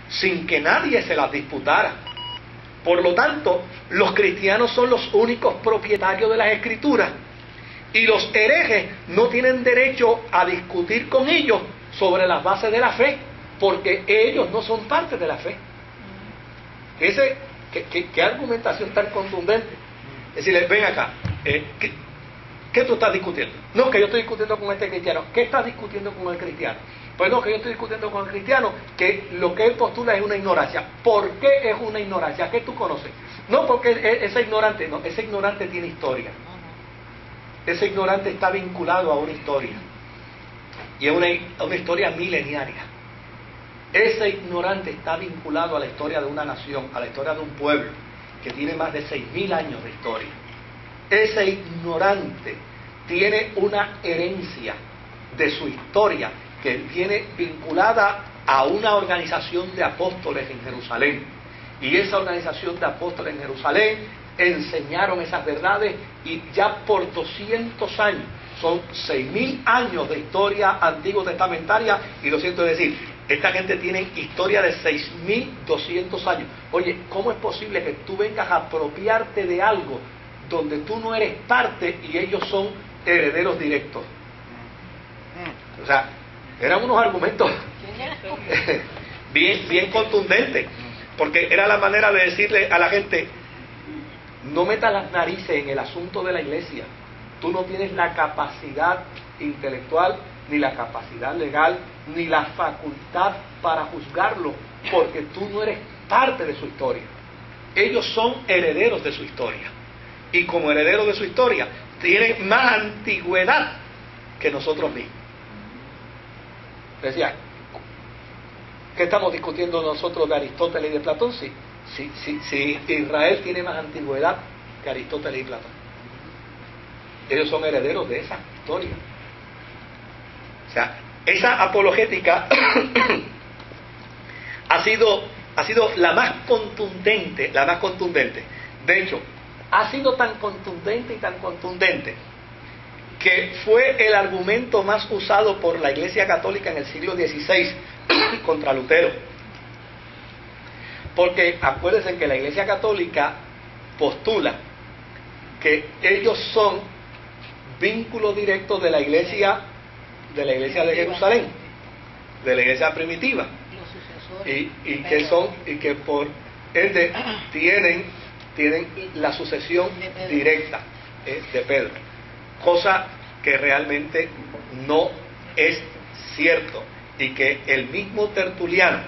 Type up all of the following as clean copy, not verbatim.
sin que nadie se las disputara. Por lo tanto, los cristianos son los únicos propietarios de las Escrituras, y los herejes no tienen derecho a discutir con ellos sobre las bases de la fe, porque ellos no son parte de la fe. ¿Qué argumentación tan contundente? Es decir, ven acá, ¿qué tú estás discutiendo? No, que yo estoy discutiendo con este cristiano. ¿Qué estás discutiendo con el cristiano? Pues no, que yo estoy discutiendo con el cristiano que lo que él postula es una ignorancia. ¿Por qué es una ignorancia? ¿Qué tú conoces? No, porque ese ignorante tiene historia. Ese ignorante está vinculado a una historia, y a una historia mileniaria. Ese ignorante está vinculado a la historia de una nación, a la historia de un pueblo que tiene más de 6.000 años de historia. Ese ignorante tiene una herencia de su historia que viene vinculada a una organización de apóstoles en Jerusalén. Y esa organización de apóstoles en Jerusalén enseñaron esas verdades, y ya por 200 años, son 6.000 años de historia antiguo testamentaria, y 200, es decir, esta gente tiene historia de 6.200 años. Oye, ¿cómo es posible que tú vengas a apropiarte de algo donde tú no eres parte y ellos son herederos directos? O sea, eran unos argumentos bien contundentes, porque era la manera de decirle a la gente: no metas las narices en el asunto de la iglesia. Tú no tienes la capacidad intelectual, ni la capacidad legal, ni la facultad para juzgarlo, porque tú no eres parte de su historia. Ellos son herederos de su historia, y como herederos de su historia tienen más antigüedad que nosotros mismos. Decía, ¿qué estamos discutiendo nosotros de Aristóteles y de Platón? Si Israel tiene más antigüedad que Aristóteles y Platón. Ellos son herederos de esa historia. O sea, esa apologética ha sido la más contundente, De hecho, ha sido tan contundente que fue el argumento más usado por la Iglesia Católica en el siglo XVI contra Lutero. Porque acuérdense que la Iglesia Católica postula que ellos son vínculo directo de la Iglesia de Jerusalén, de la Iglesia primitiva, y que por ende tienen la sucesión directa de Pedro, cosa que realmente no es cierto, y que el mismo Tertuliano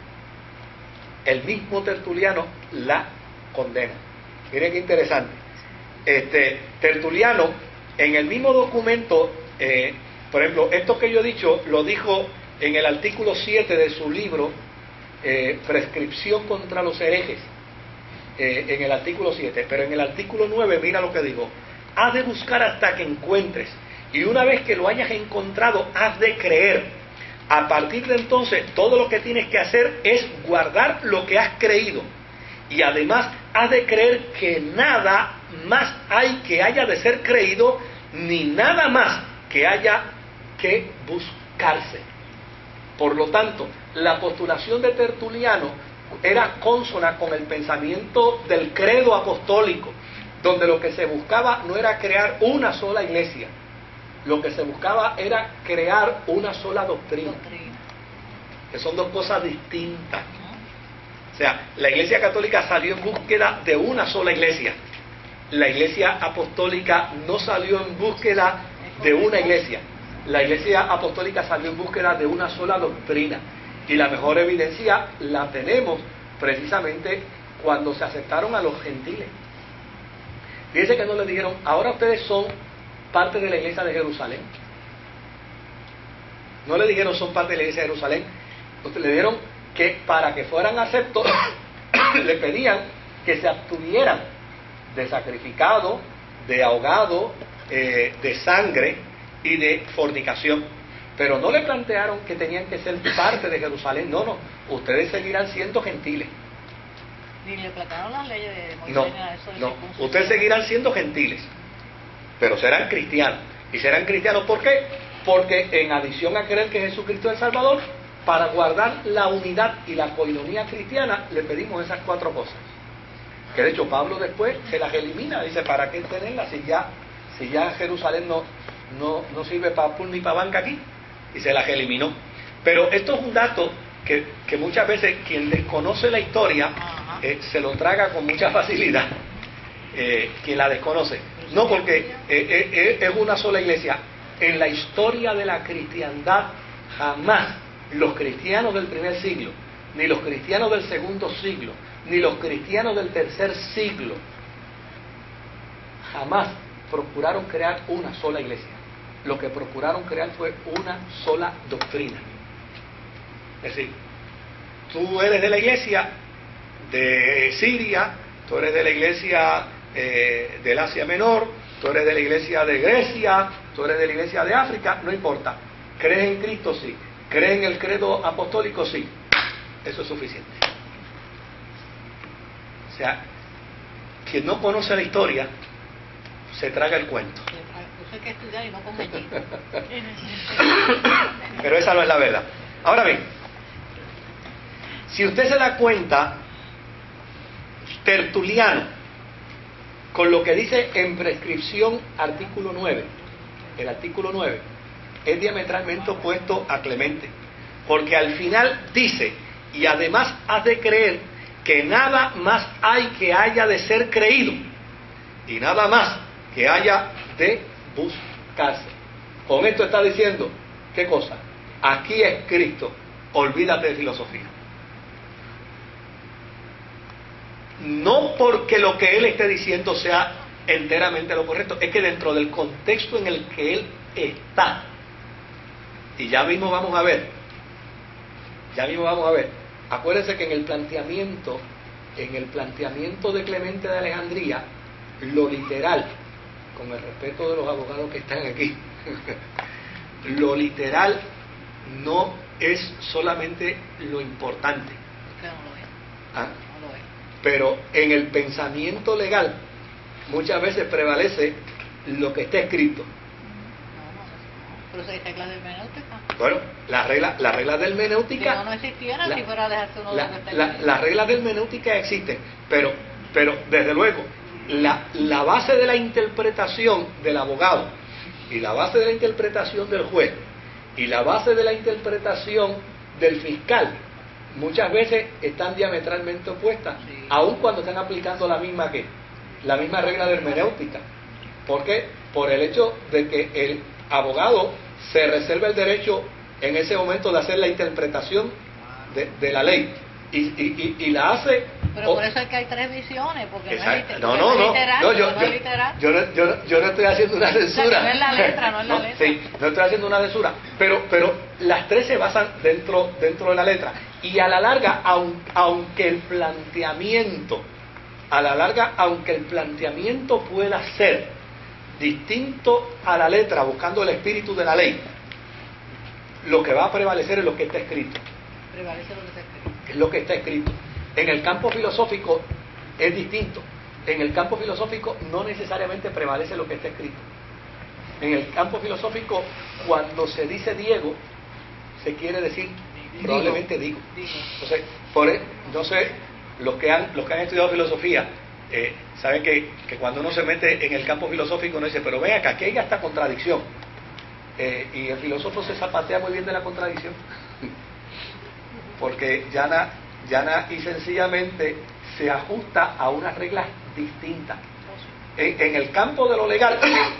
la condena. Miren qué interesante. Tertuliano, en el mismo documento, por ejemplo, esto que yo he dicho, lo dijo en el artículo 7 de su libro, Prescripción contra los herejes, en el artículo 7, pero en el artículo 9, mira lo que dijo: has de buscar hasta que encuentres, y una vez que lo hayas encontrado, has de creer. A partir de entonces, todo lo que tienes que hacer es guardar lo que has creído, y además has de creer que nada más hay que haya de ser creído, ni nada más que haya que buscarse. Por lo tanto, la postulación de Tertuliano era consona con el pensamiento del credo apostólico, donde lo que se buscaba no era crear una sola iglesia, lo que se buscaba era crear una sola doctrina, que son dos cosas distintas. O sea, la Iglesia Católica salió en búsqueda de una sola iglesia. La Iglesia Apostólica no salió en búsqueda de una iglesia. La Iglesia Apostólica salió en búsqueda de una sola doctrina. Y la mejor evidencia la tenemos precisamente cuando se aceptaron a los gentiles. Fíjense que no les dijeron: ahora ustedes son parte de la iglesia de Jerusalén. No le dijeron: son parte de la iglesia de Jerusalén. Entonces le dijeron que para que fueran aceptos le pedían que se abstuvieran de sacrificado, de ahogado, de sangre y de fornicación. Pero no le plantearon que tenían que ser parte de Jerusalén. No, ustedes seguirán siendo gentiles. Ni le plantearon las leyes de Moisés. No, ustedes seguirán siendo gentiles, pero serán cristianos. ¿Y serán cristianos por qué? Porque en adición a creer que Jesucristo es el Salvador, para guardar la unidad y la coinonía cristiana, le pedimos esas 4 cosas. Que de hecho Pablo después se las elimina, dice, ¿para qué tenerlas si ya Jerusalén no sirve para pool ni para banca aquí? Y se las eliminó. Pero esto es un dato que muchas veces quien desconoce la historia se lo traga con mucha facilidad, quien la desconoce. No, porque es una sola iglesia. En la historia de la cristiandad jamás los cristianos del primer siglo, ni los cristianos del segundo siglo, ni los cristianos del tercer siglo, jamás procuraron crear una sola iglesia. Lo que procuraron crear fue una sola doctrina. Es decir, tú eres de la iglesia de Siria, tú eres de la iglesia del Asia Menor, tú eres de la iglesia de Grecia, tú eres de la iglesia de África, no importa. ¿Crees en Cristo? Sí. ¿Crees en el credo apostólico? Sí. Eso es suficiente. O sea, quien no conoce la historia se traga el cuento. Eso hay que estudiar y no comer. Pero esa no es la verdad. Ahora bien, si usted se da cuenta, Tertuliano, con lo que dice en prescripción artículo 9, el artículo 9 es diametralmente opuesto a Clemente, porque al final dice, y además has de creer que nada más hay que haya de ser creído, y nada más que haya de buscarse. Con esto está diciendo, ¿qué cosa? Aquí es Cristo, olvídate de filosofía. No porque lo que él esté diciendo sea enteramente lo correcto, es que dentro del contexto en el que él está, y ya mismo vamos a ver, acuérdense que en el planteamiento de Clemente de Alejandría, lo literal, con el respeto de los abogados que están aquí, lo literal no es solamente lo importante. ¿Ah? Pero en el pensamiento legal muchas veces prevalece lo que está escrito. Pero si hay reglas de hermenéutica. Bueno, las reglas de hermenéutica. Si no existieran, si fuera a dejarse uno de lo que está escrito. Las reglas de hermenéutica existen, pero desde luego, la base de la interpretación del abogado, y la base de la interpretación del juez, y la base de la interpretación del fiscal, muchas veces están diametralmente opuestas, sí, aun cuando están aplicando la misma regla de hermenéutica. ¿Por qué? Por el hecho de que el abogado se reserva el derecho en ese momento de hacer la interpretación de la ley y la hace. Pero por eso es que hay 3 visiones, porque no es literal. Yo no estoy haciendo una censura. O sea, no es la letra, no es la letra. Sí, no estoy haciendo una censura, pero las 3 se basan dentro de la letra. Y a la larga, aunque el planteamiento pueda ser distinto a la letra, buscando el espíritu de la ley, lo que va a prevalecer es lo que está escrito. Prevalece lo que está escrito. Es lo que está escrito. En el campo filosófico es distinto. En el campo filosófico no necesariamente prevalece lo que está escrito. En el campo filosófico, cuando se dice Diego, se quiere decir probablemente digo. Entonces, no sé, los que han estudiado filosofía saben que cuando uno se mete en el campo filosófico uno dice, pero ven acá, aquí hay esta contradicción, y el filósofo se zapatea muy bien de la contradicción porque llana y sencillamente se ajusta a unas reglas distintas. En el campo de lo legal,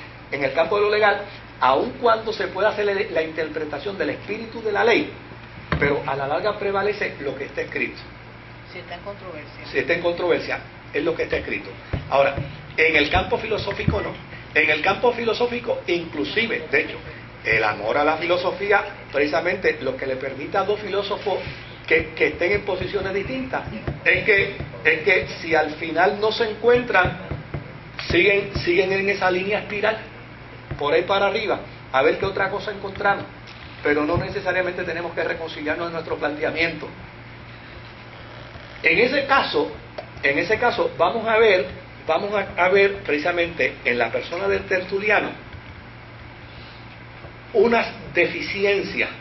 aun cuando se puede hacer la interpretación del espíritu de la ley, pero a la larga prevalece lo que está escrito. Si está en controversia. Si está en controversia, es lo que está escrito. Ahora, en el campo filosófico no. En el campo filosófico, inclusive, de hecho, el amor a la filosofía, precisamente lo que le permite a 2 filósofos que estén en posiciones distintas, es que si al final no se encuentran, siguen en esa línea espiral, por ahí para arriba, a ver qué otra cosa encontramos. Pero no necesariamente tenemos que reconciliarnos en nuestro planteamiento. En ese caso vamos a ver precisamente en la persona del Tertuliano unas deficiencias